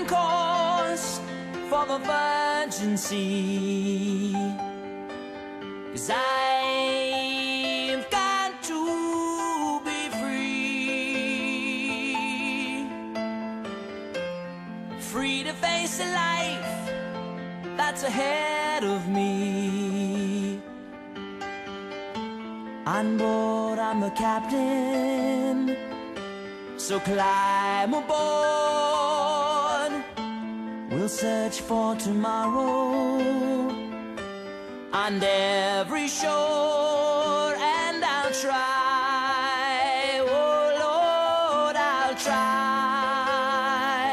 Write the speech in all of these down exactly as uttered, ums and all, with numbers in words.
main course for the virgin sea. 'Cause I've got to be free, free to face the life that's ahead of me. On board, I'm the captain, so climb aboard. We'll search for tomorrow on every shore, and I'll try, oh Lord, I'll try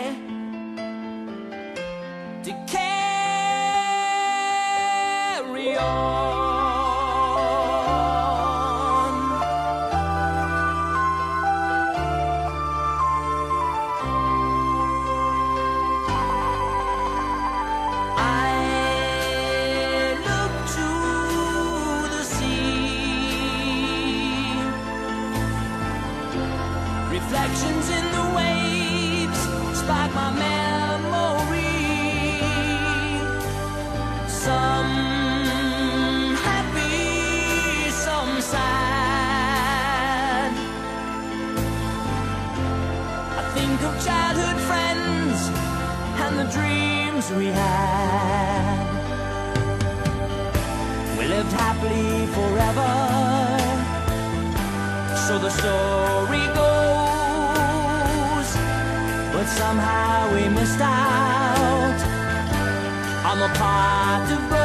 to carry on. Reflections in the waves spark my memory. Some happy, some sad. I think of childhood friends and the dreams we had. We lived happily forever, so the story goes. But somehow we missed out on the part of